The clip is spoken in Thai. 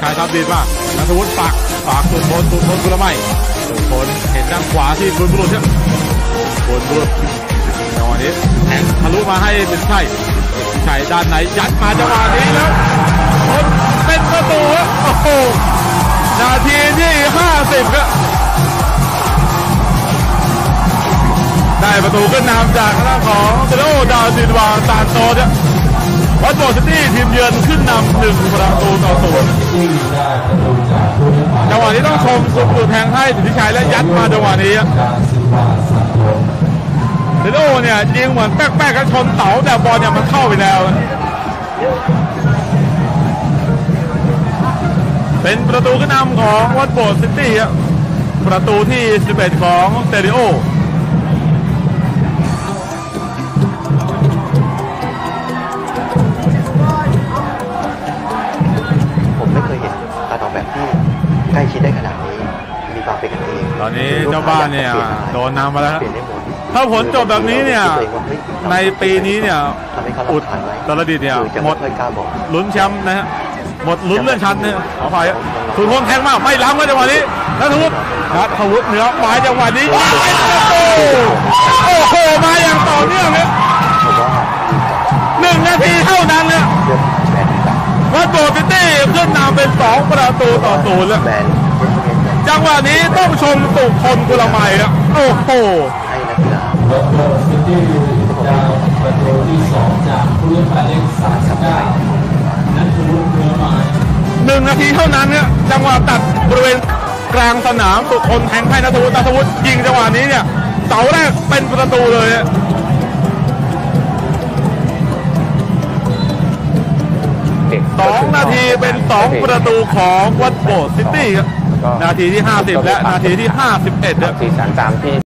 ชายทำดีมากนัทวุฒิฝากสุดบนกุลไมสุดบนเห็นด้านขวาที่บุญบุรุษเนี่ยบุญบุรุษจังหวะนี้แทงทะลุมาให้เป็นชัยด้านไหนยัดมาจังหวะนี้แล้วเป็นประตูโอ้โหนาทีที่50ครับได้ประตูขึ้นนำจากทางของเซโรดาวซินวาซานโตสเนี่ยวัดโบซิตี้ทีมเยือนขึ้นนำ1 ประตูต่อ 0จังหวะนี้ต้องชมสุดแทงให้สิทธิชัยและยัดมาจังหวะนี้เซโรเนี่ยยิงเหมือนแป๊กๆกันชนเสาแต่บอลเนี่ยมันเข้าไปแล้วเป็นประตูขึ้นนำของวัดโบซิตี้ประตูที่11ของเตริโอใกล้ชิดได้ขนาดนี้มีความเป็นกันเองตอนนี้เจ้าบ้านเนี่ยโดนนำมาแล้วถ้าผลจบแบบนี้เนี่ยในปีนี้เนี่ยอุตรดิตถ์เนี่ยหมดลุ้นแชมป์นะฮะหมดลุ้นเลื่อนชั้นเนี่ยขออภัยสุดพงแทงมากไม่ล้ำกันจังหวะนี้นัทวุฒิเหนือหมายจังหวะนี้โอ้โหมาอย่างต่อเนื่องเนี่ย1 นาทีเท่านั้นเนี่ยวัดโบซิตี้ขึ้นนำเป็น2 ประตูต่อ 0แล้วจังหวะนี้ต้องชมสุพลกุลไมนะโอ้โหวัดโบซิตี้ได้ประตูที่2จากผู้เล่นหมายเลข39นัทวุฒิเนื้อไม้ 1 นาทีเท่านั้นเนี่ยจังหวะตัดบริเวณกลางสนามสุพลแทงให้นัทวุฒิยิงจังหวะนี้เนี่ยเสาแรกเป็นประตูเลย2 นาทีเป็น2 ประตูของวัดโบซิตี้ครับนาทีที่50และนาทีที่51ครับที่3ที่